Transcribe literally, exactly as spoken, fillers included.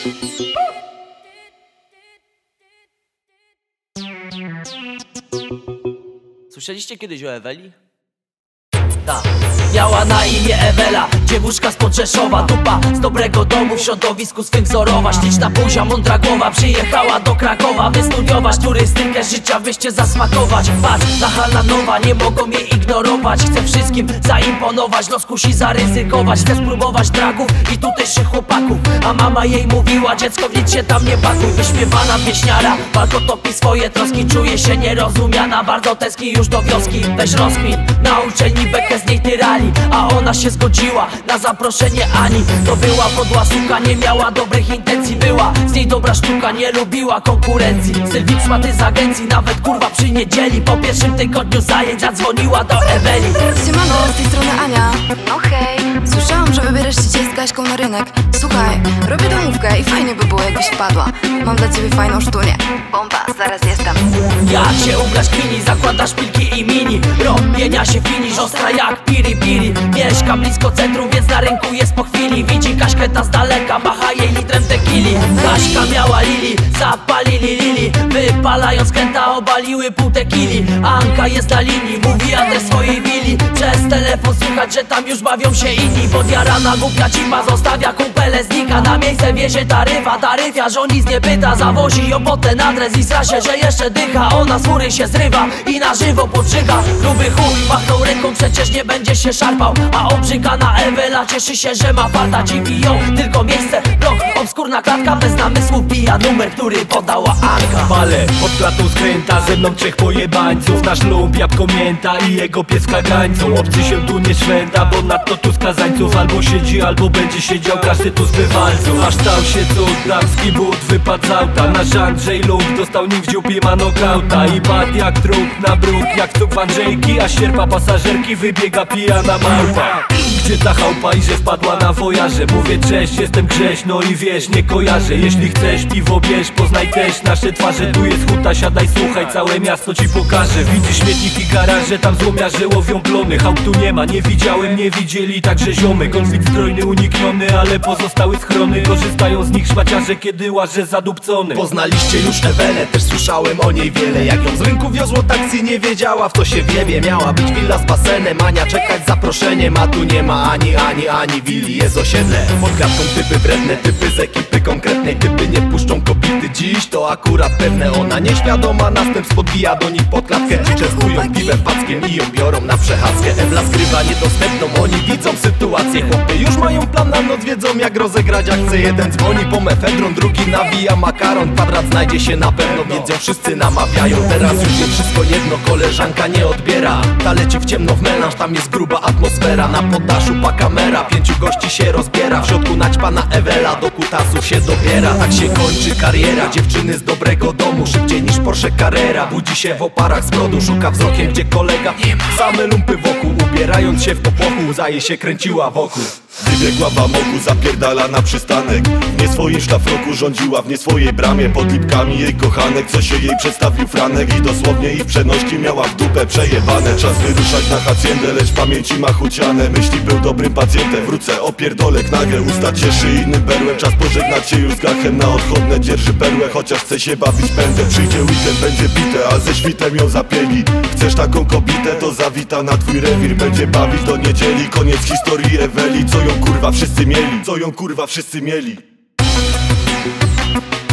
Słyszeliście kiedyś o Eweli? Ta. Miała na imię Ewela, dziewuszka spod Rzeszowa, dupa z dobrego domu, w środowisku swym wzorowa. Śliczna buzia, mądra głowa, przyjechała do Krakowa, by studiować turystykę, życia wyście zasmakować. Patrz, nachalna nowa, nie mogą jej ignorować. Chce wszystkim zaimponować, los kusi zaryzykować. Chce spróbować dragów i tutejszych chłopaków, a mama jej mówiła: dziecko, w nic się tam nie pakuj. Wyśpiewana pieśniara, walko topi swoje troski, czuje się nierozumiana, bardzo tęskni już do wioski. Weź rozkmin, na uczelni bekę z niej tyrali, a ona się zgodziła na zaproszenie Ani. To była podła suka, nie miała dobrych intencji, była z niej dobra sztuka, nie lubiła konkurencji. Sylwik szmaty z agencji, nawet kurwa przy niedzieli, po pierwszym tygodniu zajęć zadzwoniła do Eweli. Siemano, z tej strony Ania. No hej. Słyszałam, że wybierasz się dzisiaj z Kaśką na rynek. Słuchaj, robię domówkę i fajnie by było, jakbyś wpadła. Mam dla ciebie fajną sztunię. Bomba, zaraz jestem. Jak się ubrać kwini, zakładasz pilki i mini, robienia się finisz, ostra jak piri piri. Mieszka blisko centrum, więc na rynku jest po chwili. Widzi Kaśkę ta z daleka, macha jej litrem tequili. Kaśka miała lili, zapalili lili, wypalając kręta obaliły pół tequili. Anka jest na linii, mówi adres swojej willi. Przez telefon słychać, że tam już bawią się inni. Podjarana głupia cipa zostawia kumpele, znika. Na miejsce wiezie taryfa, taryfiarz o nic nie pyta. Zawozi ją pod ten adres i straszy, że jeszcze dycha. Ona z fury się zrywa i na żywo podżyga. Gruby chuj machnął ręką, przecież nie będzie się szarpał, a obrzygana Ewela cieszy się, że ma farta. Dziwi ją tylko miejsce, blok, obskurna klatka, bez namysłu pija numer, który podała Anka. Wale, pod klatą skręta, ze mną trzech pojebańców. Nasz lump, jabłko mięta i jego pies kagańcą. Obcy się tu nie szwęda, bo nadto tu skazańców albo siedzi, albo będzie siedział, każdy tu z bywalców. Aż stał się cud, damski but wypadł z auta. Nasz Andrzej Lump dostał nim w dziupie ma nokauta i padł jak trup na bruk, jak cuk Andrzejki, a sierpa pasażerki wybiega pijana małpa. Gdzie ta chałupa i że wpadła na wojarze? Mówię cześć, jestem Grześ, no i wiesz, nie kojarzę. Jeśli chcesz piwo bierz, poznaj też nasze twarze. Tu jest huta, siadaj, słuchaj, całe miasto ci pokażę. Widzisz śmietnik i garaże, tam złomiarze łowią plony. Chałk tu nie ma, nie widziałem, nie widzieli także ziomy. Konflikt zbrojny unikniony, ale pozostały schrony. Korzystają z nich szmaciarze, kiedy łaże zadupcony. Poznaliście już Ewelę, też słyszałem o niej wiele. Jak ją z rynku wiozło taksi, nie wiedziała w co się wiebie. Miała być willa z basenem, Ania czekać zaproszeniem, a tu nie ma ani, ani, ani willi, jest osiedle. Pod klatką typy wredne, typy z ekipy konkretnej. Typy nie puszczą kobiety dziś, to akurat pewne. Ona nieświadoma następstw podbija do nich pod klatkę. Częstują piwem, packiem i ją biorą na przechadzkę. Ewla skrywa niedostępną, oni widzą sytuację. Chłopy już mają plan na noc, wiedzą jak rozegrać akcję. Jeden dzwoni po mefedron, drugi nawija makaron. Kwadrat znajdzie się na pewno, więc ją wszyscy namawiają. Teraz już jest wszystko jedno, koleżanka nie odbiera. Ta leci w ciemno w melanż, tam jest gruba atmosfera. Na poddaszu pa kamera, pięciu gości się rozbiera. W środku naćpana Ewela do kutasów się dobiera. Tak się kończy kariera dziewczyny z dobrego domu. Szybciej niż Porsche Carrera, budzi się w oparach z brodu. Szuka wzrokiem gdzie kolega nie ma. Same lumpy wokół, ubierając się w popłochu, łza jej się kręciła wokół. Wybiegła w amoku, zapierdala na przystanek. W nie swoim szlafroku rządziła w nie swojej bramie. Pod lipkami jej kochanek, co się jej przedstawił franek. I dosłownie ich przenośni miała w dupę przejebane. Czas wyruszać na hacjendę, lecz w pamięci ma chuciane. Myśli był dobrym pacjentem, wrócę opierdolek nagle. Usta cieszy innym berłem, czas pożegnać się już z gachem. Na odchodne dzierży perłę, chociaż chce się bawić pędem. Przyjdzie weekend, będzie bite, a ze świtem ją zapieli. Chcesz taką kobietę, to zawita na twój rewir. Będzie bawić do niedzieli, koniec historii Eweli. Co ją kurwa wszyscy mieli, co ją kurwa wszyscy mieli.